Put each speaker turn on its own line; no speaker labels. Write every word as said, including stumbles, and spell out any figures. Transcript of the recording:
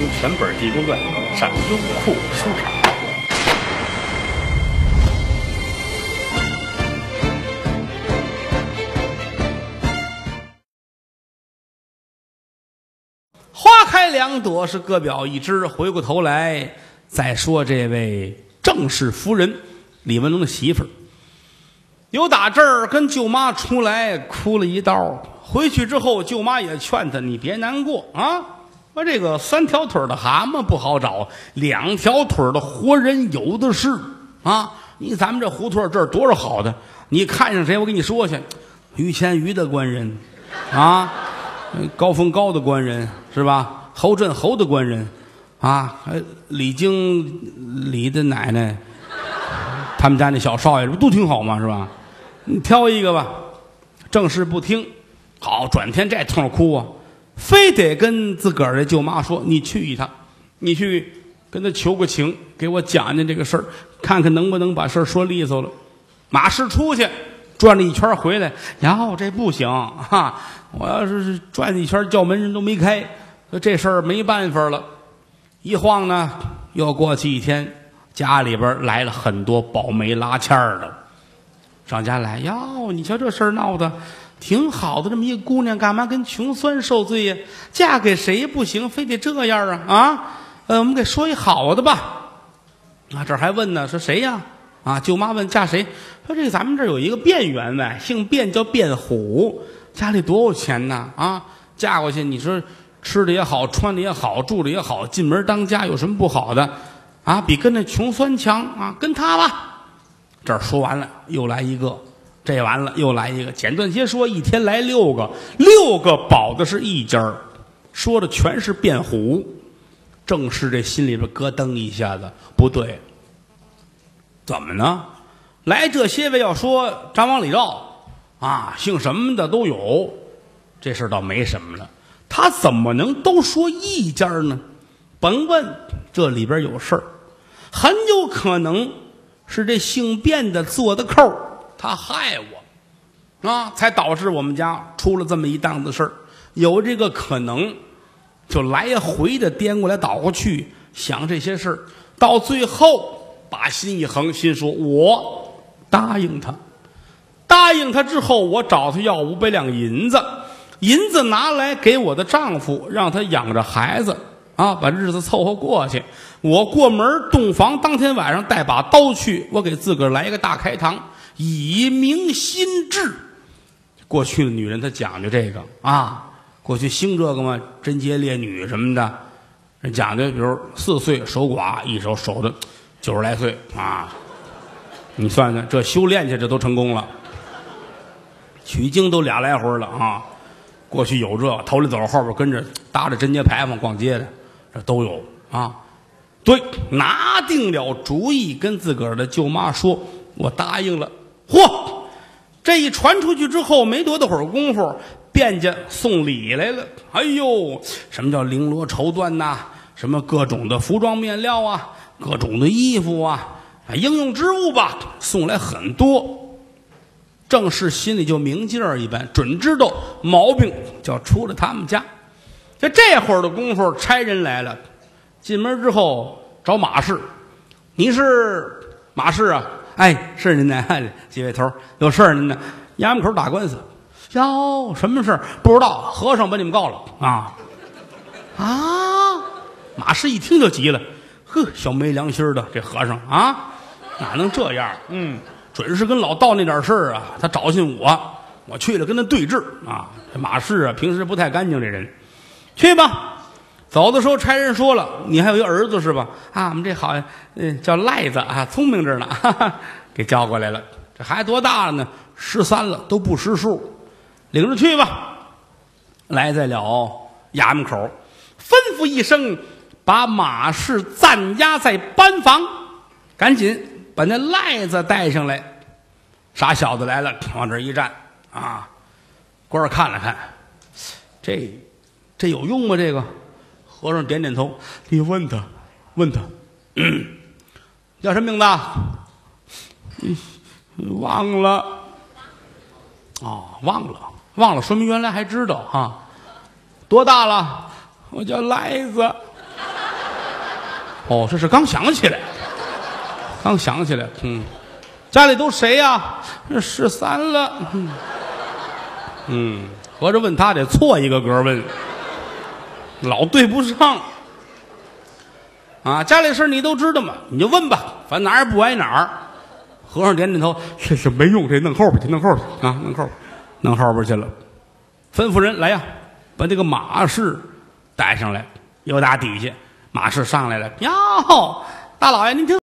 全本《济公传》上优酷书场。
花开两朵，是各表一枝。回过头来再说这位郑氏夫人李文龙的媳妇儿，由打这儿跟舅妈出来哭了一道，回去之后舅妈也劝她，你别难过啊，我这个三条腿的蛤蟆不好找，两条腿的活人有的是啊。你咱们这胡同这儿多少好的，你看上谁我跟你说去，于谦于的官人啊，高峰高的官人是吧？侯震侯的官人啊，李菁李的奶奶，他们家那小少爷不都挺好吗？是吧？你挑一个吧。郑氏不听，好，转天这通哭啊，非得跟自个儿的舅妈说，你去一趟，你去跟他求个情，给我讲讲这个事儿，看看能不能把事儿说利索了。马氏出去转了一圈回来，哟，这不行哈！我要是转一圈叫门人都没开，这事儿没办法了。一晃呢，又过去一天，家里边来了很多保媒拉纤儿的，上家来，哟，你瞧这事儿闹的挺好的，这么一个姑娘，干嘛跟穷酸受罪呀？嫁给谁不行，非得这样啊？啊，呃，我们给说一好的吧。啊，这还问呢，说谁呀？啊，舅妈问嫁谁？说这个咱们这儿有一个卞员外，姓卞叫卞虎，家里多有钱呐！啊，嫁过去，你说吃的也好，穿的也好，住的也好，进门当家有什么不好的？啊，比跟那穷酸强啊！跟他吧。这儿说完了，又来一个，这完了又来一个。简短些说，一天来六个，六个保的是一家儿，说的全是卞虎。正是这心里边咯噔一下子，不对。怎么呢？来这些位要说张王李赵啊，姓什么的都有，这事倒没什么了。他怎么能都说一家呢？甭问，这里边有事儿，很有可能是这姓卞的做的扣，他害我啊，才导致我们家出了这么一档子事儿。有这个可能，就来回的颠过来倒过去想这些事儿，到最后把心一横，心说我答应他，答应他之后，我找他要五百两银子，银子拿来给我的丈夫，让他养着孩子啊，把日子凑合过去。我过门洞房当天晚上带把刀去，我给自个儿来一个大开膛，以明心志。过去的女人她讲究这个啊，过去兴这个嘛，贞洁烈女什么的，人讲究，比如四岁守寡，一守守的九十来岁啊，你算算，这修炼去这都成功了，取经都俩来回了啊。过去有这头里走，后边跟着搭着贞节牌坊逛街的，这都有啊。对，拿定了主意，跟自个儿的舅妈说，我答应了。嚯，这一传出去之后，没多大会儿功夫，卞家送礼来了。哎呦，什么叫绫罗绸缎呐？什么各种的服装面料啊，各种的衣服啊，应用之物吧，送来很多。正是心里就明镜儿一般，准知道毛病就要出了他们家。就这会儿的功夫，差人来了，进门之后找马氏，你是马氏啊？哎，是您的。几位头有事儿您呢？衙门口打官司。哟，什么事儿？不知道，和尚把你们告了啊啊！马氏一听就急了，呵，小没良心的这和尚啊，哪能这样？嗯，准是跟老道那点事儿啊，他找寻我，我去了跟他对峙啊。这马氏啊，平时不太干净，这人，去吧。走的时候，差人说了，你还有一儿子是吧？啊，我们这好像嗯叫赖子啊，聪明着呢，哈哈，给叫过来了。这孩子多大了呢？十三了，都不识数，领着去吧。来在了衙门口，吩咐一声，把马氏暂押在班房，赶紧把那赖子带上来。傻小子来了，往这一站啊，官儿看了看，这这有用吗？这个和尚点点头，你问他，问他，嗯，叫什么名字？嗯，忘了。哦，忘了，忘了，说明原来还知道哈。多大了？我叫赖子。 哦，这是刚想起来，刚想起来。嗯，家里都谁呀、啊？这十三了。嗯，嗯，合着问他得错一个格问，老对不上。啊，家里事你都知道嘛，你就问吧，反正哪儿也不挨哪儿。和尚点点头，这是没用，这弄后边去，弄后边去啊，弄后边，弄后边去了。吩咐人来呀，把这个马氏带上来。又打底下，马氏上来了，哟，大老爷您听。